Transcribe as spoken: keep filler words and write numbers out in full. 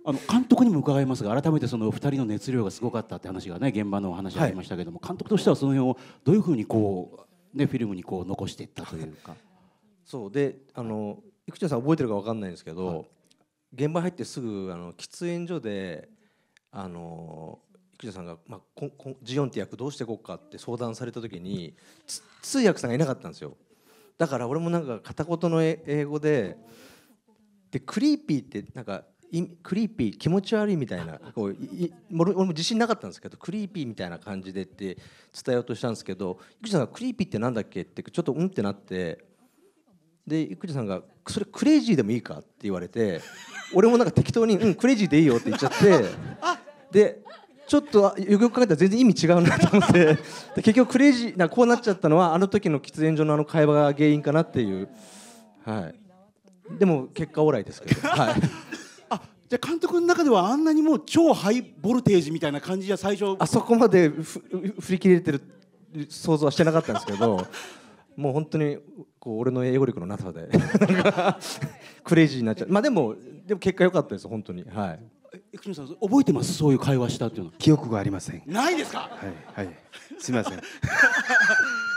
あの監督にも伺いますが、改めてそのふたりの熱量がすごかったって話がね、現場のお話ありましたけども、はい、監督としてはその辺をどういうふうにこう、ね、フィルムにこう残していったというか。 そうで、あの生田さん覚えてるか分かんないんですけど、はい、現場入ってすぐあの喫煙所であの生田さんが、まあ、ここジオンって役どうしていこうかって相談された時に通訳さんがいなかったんですよ。だから俺もなんか片言の英語ででクリーピーってなんかクリーピー気持ち悪いみたいなこうい俺も自信なかったんですけど、クリーピーみたいな感じでって伝えようとしたんですけど、生田さんがクリーピーってなんだっけってちょっとうんってなって、で生田さんがそれクレイジーでもいいかって言われて、俺もなんか適当にうんクレイジーでいいよって言っちゃって、でちょっとよくよく考えたら全然意味違うなと思って、で結局クレイジーなこうなっちゃったのはあの時の喫煙所のあの会話が原因かなっていう、はい、でも結果オーライですけど、はい。 あ、じゃあ監督の中ではあんなにもう超ハイボルテージみたいな感じじゃ最初あそこまでふ振り切れてる想像はしてなかったんですけど、もう本当にこう俺の英語力のなさでクレイジーになっちゃう。まあでもでも結果良かったです本当に。はい。 生田さん覚えてます？そういう会話したっていうのは。 記憶がありません。 ないですか？ はいはい。すみません。